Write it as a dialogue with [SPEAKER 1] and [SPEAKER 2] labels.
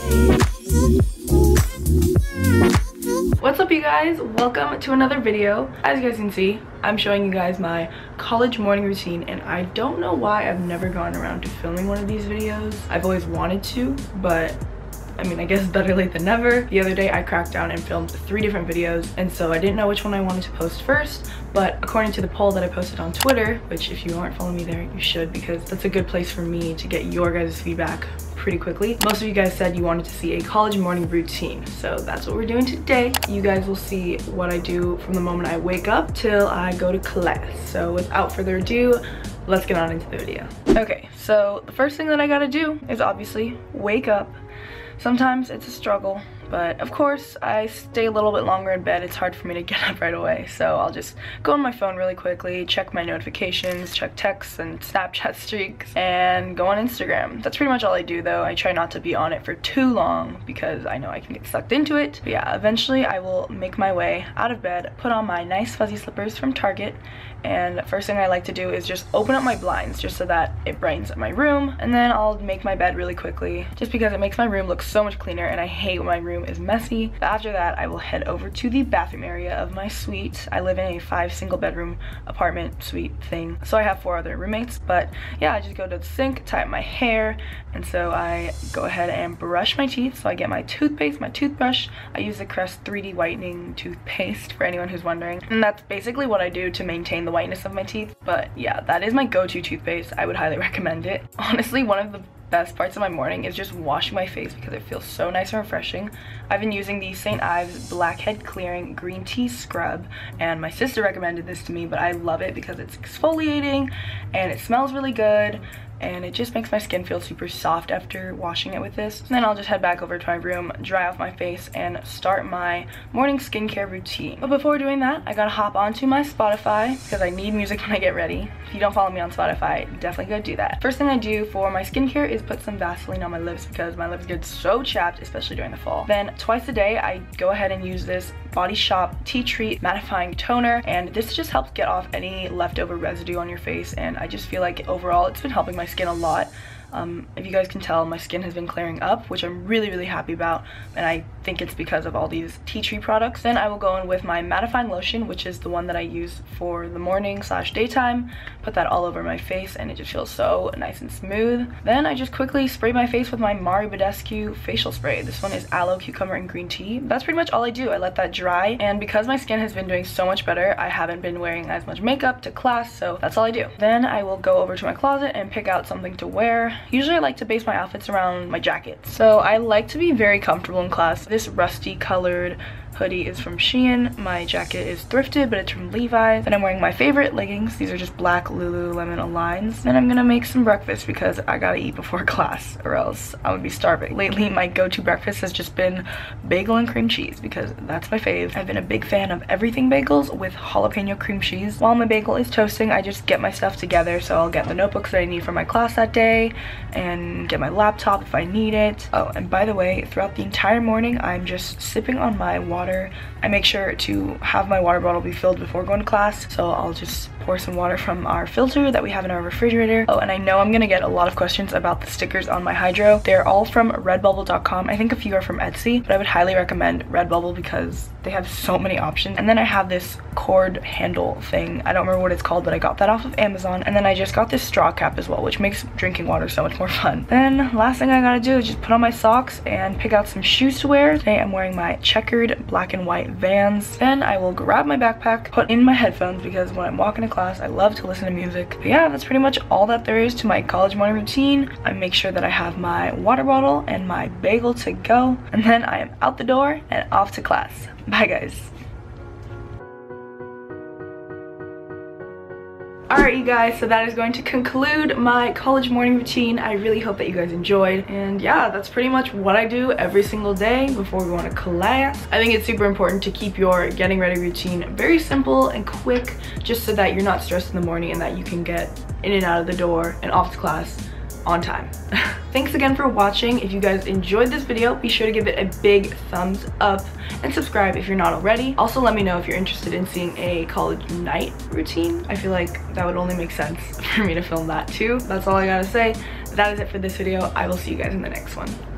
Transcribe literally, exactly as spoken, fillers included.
[SPEAKER 1] What's up, you guys? Welcome to another video. As you guys can see, I'm showing you guys my college morning routine, and I don't know why I've never gone around to filming one of these videos. I've always wanted to, but I mean, I guess better late than never. The other day I cracked down and filmed three different videos, and so I didn't know which one I wanted to post first, but according to the poll that I posted on Twitter, which if you aren't following me there, you should, because that's a good place for me to get your guys' feedback pretty quickly. Most of you guys said you wanted to see a college morning routine, so that's what we're doing today. You guys will see what I do from the moment I wake up till I go to class. So without further ado, let's get on into the video. Okay, so the first thing that I gotta do is obviously wake up. Sometimes it's a struggle, but of course I stay a little bit longer in bed. It's hard for me to get up right away, so I'll just go on my phone really quickly, check my notifications, check texts and Snapchat streaks, and go on Instagram. That's pretty much all I do, though. I try not to be on it for too long because I know I can get sucked into it. But yeah, eventually I will make my way out of bed, put on my nice fuzzy slippers from Target, and first thing I like to do is just open up my blinds just so that it brightens up my room, and then I'll make my bed really quickly just because it makes my room look so much cleaner, and I hate when my room is messy. But after that, I will head over to the bathroom area of my suite. I live in a five single bedroom apartment suite thing, so I have four other roommates. But yeah, I just go to the sink, tie up my hair, and so I go ahead and brush my teeth. So I get my toothpaste, my toothbrush. I use the Crest three D whitening toothpaste for anyone who's wondering, and that's basically what I do to maintain the whiteness of my teeth. But yeah, that is my go-to toothpaste. I would highly recommend it. Honestly, one of the best parts of my morning is just washing my face because it feels so nice and refreshing. I've been using the Saint Ives Blackhead Clearing Green Tea Scrub, and my sister recommended this to me, but I love it because it's exfoliating and it smells really good, and it just makes my skin feel super soft after washing it with this. And then I'll just head back over to my room, dry off my face, and start my morning skincare routine. But before doing that, I gotta hop onto my Spotify because I need music when I get ready. If you don't follow me on Spotify, definitely go do that. First thing I do for my skincare is put some Vaseline on my lips because my lips get so chapped, especially during the fall. Then twice a day, I go ahead and use this Body Shop Tea Tree Mattifying Toner, and this just helps get off any leftover residue on your face, and I just feel like overall it's been helping my skin a lot. Um, if you guys can tell, my skin has been clearing up, which I'm really, really happy about, and I think it's because of all these tea tree products. Then I will go in with my mattifying lotion, which is the one that I use for the morning slash daytime. Put that all over my face, and it just feels so nice and smooth. Then I just quickly spray my face with my Mari Badescu facial spray. This one is aloe, cucumber, and green tea. That's pretty much all I do. I let that dry, and because my skin has been doing so much better, I haven't been wearing as much makeup to class, so that's all I do. Then I will go over to my closet and pick out something to wear. Usually I like to base my outfits around my jacket. So I like to be very comfortable in class. This rusty colored hoodie is from Shein. My jacket is thrifted, but it's from Levi's. Then I'm wearing my favorite leggings. These are just black Lululemon Aligns. Then I'm gonna make some breakfast because I gotta eat before class or else I would be starving. Lately, my go-to breakfast has just been bagel and cream cheese because that's my fave. I've been a big fan of everything bagels with jalapeno cream cheese. While my bagel is toasting, I just get my stuff together. So I'll get the notebooks that I need for my class that day and get my laptop if I need it. Oh, and by the way, throughout the entire morning, I'm just sipping on my water. I make sure to have my water bottle be filled before going to class, so I'll just pour some water from our filter that we have in our refrigerator. Oh, and I know I'm gonna get a lot of questions about the stickers on my Hydro. They're all from redbubble dot com. I think a few are from Etsy, but I would highly recommend Redbubble because they have so many options. And then I have this cord handle thing. I don't remember what it's called, but I got that off of Amazon. And then I just got this straw cap as well, which makes drinking water so much more fun. Then last thing I gotta do is just put on my socks and pick out some shoes to wear. Today I'm wearing my checkered black and white Vans. Then I will grab my backpack, put in my headphones because when I'm walking to class, I love to listen to music. But yeah, that's pretty much all that there is to my college morning routine. I make sure that I have my water bottle and my bagel to go, and then I am out the door and off to class. Bye guys. Alright you guys, so that is going to conclude my college morning routine. I really hope that you guys enjoyed, and yeah, that's pretty much what I do every single day before we go to class. I think it's super important to keep your getting ready routine very simple and quick, just so that you're not stressed in the morning and that you can get in and out of the door and off to class on time. Thanks again for watching. If you guys enjoyed this video, be sure to give it a big thumbs up and subscribe if you're not already. Also, let me know if you're interested in seeing a college night routine. I feel like that would only make sense for me to film that too. That's all I gotta say. That is it for this video. I will see you guys in the next one.